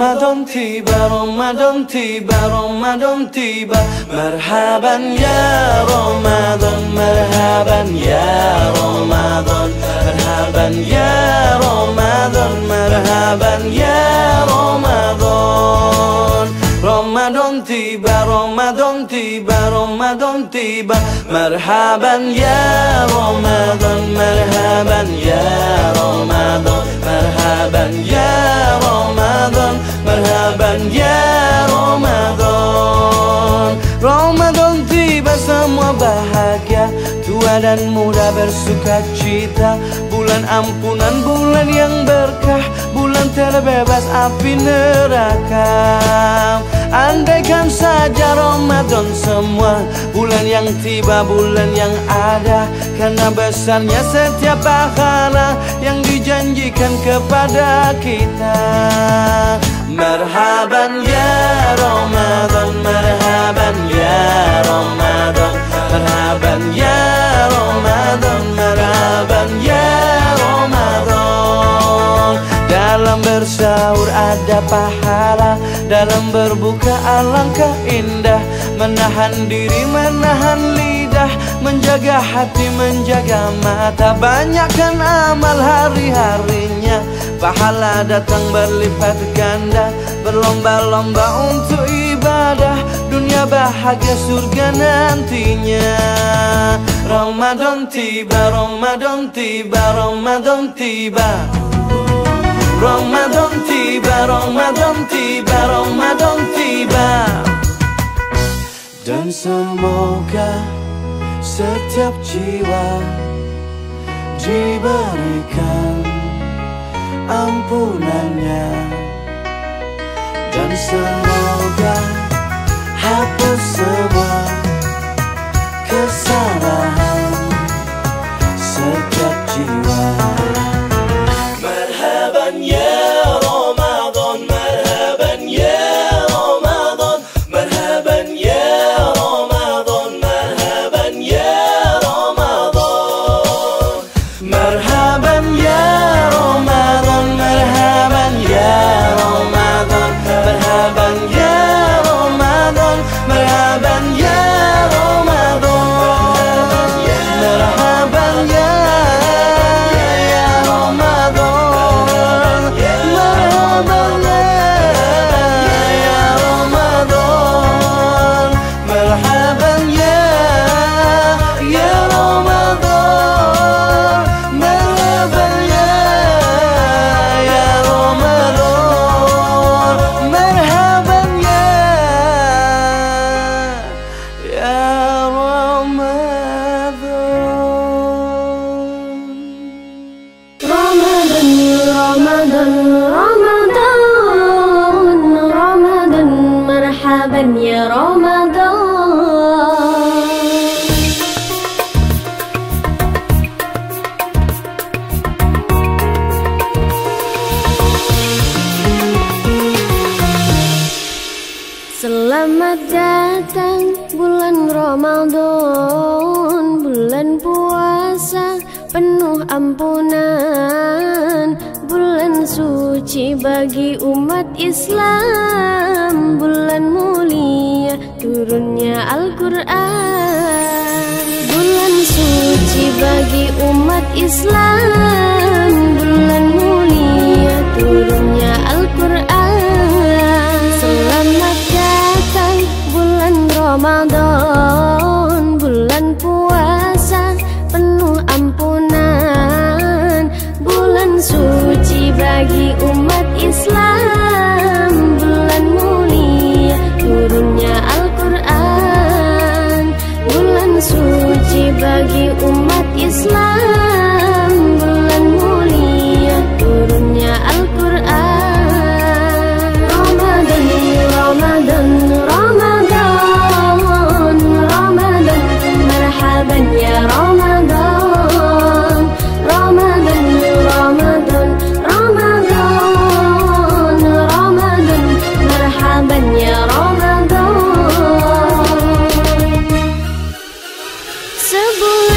Ramadan tiba, Ramadan tiba, Ramadan tiba. Marhaban ya Ramadan, marhaban ya Ramadan, marhaban ya Ramadan, marhaban ya Ramadan. Ramadan tiba, Ramadan tiba, Ramadan tiba. Marhaban ya Ramadan, marhaban ya Ramadan, marhaban ya Ramadan, marhaban ya Ramadan. Ramadan tiba, semua bahagia, tua dan muda bersuka cita. Bulan ampunan, bulan yang berkah, bulan terbebas api neraka. Andaikan saja Ramadan semua, bulan yang tiba, bulan yang ada. Karena besarnya setiap pahala yang dijanjikan kepada kita. Marhaban ya Ramadan, marhaban ya Ramadan, marhaban ya Ramadan, marhaban ya Ramadan. Dalam bersahur ada pahala, dalam berbuka alangkah indah. Menahan diri, menahan lidah, menjaga hati, menjaga mata. Banyakkan amal hari-harinya, pahala datang berlipat ganda. Berlomba-lomba untuk ibadah, dunia bahagia surga nantinya. Ramadan tiba, Ramadan tiba, Ramadan tiba. Ramadan tiba, Ramadan tiba, Ramadan tiba. Dan semoga setiap jiwa diberikan ampunannya. Dan semoga hapus semua kesalahan setiap jiwa. Marhaban ya Ramadan, marhaban ya Ramadan, marhaban ya Ramadan, marhaban ya Ramadan. Marhaban ya Ramadan, marhaban ya Ramadan, marhaban ya Ramadan, marhaban ya Ramadan, marhaban ya ya Ramadan. Selamat datang bulan Ramadan, bulan puasa penuh ampunan, bulan suci bagi umat Islam, bulan mulia turunnya Al-Quran. Bulan suci bagi umat Islam, bulan mulia turunnya Al-Quran. Selamat datang bulan Ramadan, bulan puasa penuh ampunan, bulan suci bagi umat Islam, bulan mulia turunnya Al-Quran. Bulan suci bagi umat Islam, bulan mulia turunnya Al-Quran. Ramadan, Ramadan, Ramadan, Ramadan, marhaban ya Ramadan. Ramadan, Ramadan, Ramadan, Ramadan, marhaban ya Ramadan. Sebulan